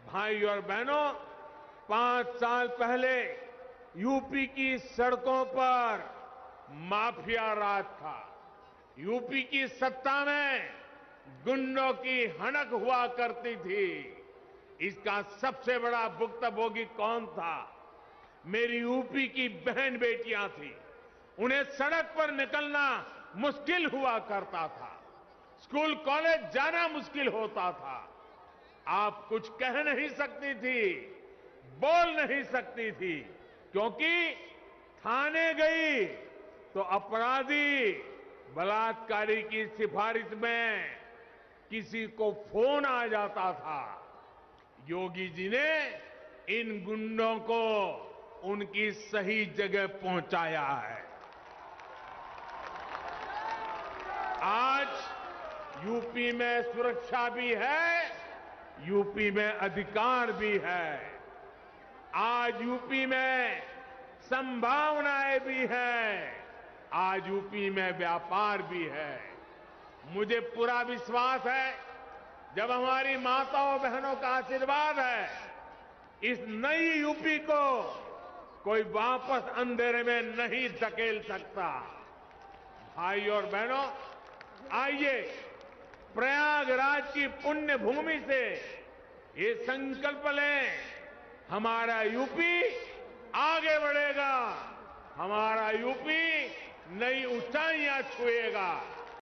भाई और बहनों, 5 साल पहले यूपी की सड़कों पर माफिया राज था। यूपी की सत्ता में गुंडों की हनक हुआ करती थी। इसका सबसे बड़ा भुक्तभोगी कौन था? मेरी यूपी की बहन बेटियां थी। उन्हें सड़क पर निकलना मुश्किल हुआ करता था। स्कूल कॉलेज जाना मुश्किल होता था। आप कुछ कह नहीं सकती थी, बोल नहीं सकती थी, क्योंकि थाने गई तो अपराधी बलात्कारी की सिफारिश में किसी को फोन आ जाता था। योगी जी ने इन गुंडों को उनकी सही जगह पहुंचाया है। आज यूपी में सुरक्षा भी है, यूपी में अधिकार भी है। आज यूपी में संभावनाएं भी हैं, आज यूपी में व्यापार भी है। मुझे पूरा विश्वास है, जब हमारी माताओं बहनों का आशीर्वाद है, इस नई यूपी को कोई वापस अंधेरे में नहीं धकेल सकता। भाई और बहनों, आइए प्रयागराज की पुण्य भूमि से ये संकल्प लें, हमारा यूपी आगे बढ़ेगा, हमारा यूपी नई ऊंचाइयां छुएगा।